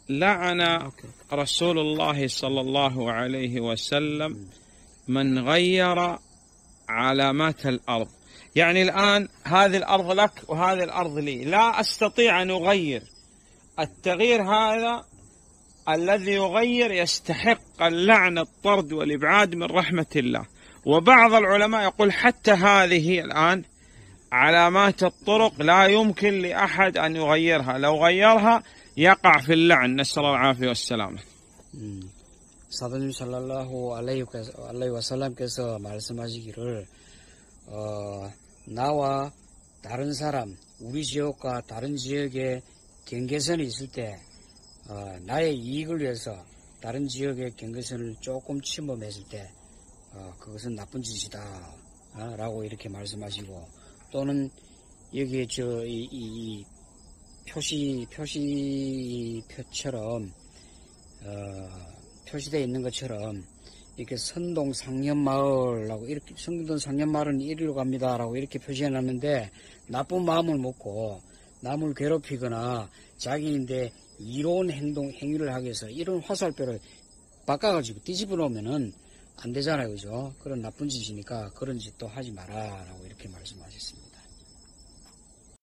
لعن رسول الله صلى الله عليه وسلم من غير علامات الأرض. يعني الآن هذه الأرض لك وهذه الأرض لي، لا أستطيع أن أغير. التغيير هذا الذي يغير يستحق اللعن، الطرد والإبعاد من رحمة الله. وبعض العلماء يقول حتى هذه الآن علامات الطرق لا يمكن لأحد أن يغيرها، لو غيرها يقع في اللعن، نسأل الله العافية والسلامة. 사도님 살랄라후 알라이히 와살람께서 말씀하시기를 나와 다른 사람, 우리 지역과 다른 지역에 경계선이 있을 때 나의 이익을 위해서 다른 지역의 경계선을 조금 침범했을 때 그것은 나쁜 짓이다 라고 이렇게 말씀하시고, 또는 여기에 이 표시표처럼 표시되어 있는 것처럼 이렇게 선동 상년마을라고, 이렇게 선동 상년마을은 이리로 갑니다라고 이렇게 표시해 놨는데 나쁜 마음을 먹고 남을 괴롭히거나 자기인데 이로운 행위를 하기 위해서 이런 화살표를 바꿔가지고 뒤집어 놓으면은 안 되잖아요, 그죠? 그런 나쁜 짓이니까 그런 짓도 하지 마라라고 이렇게 말씀하셨습니다.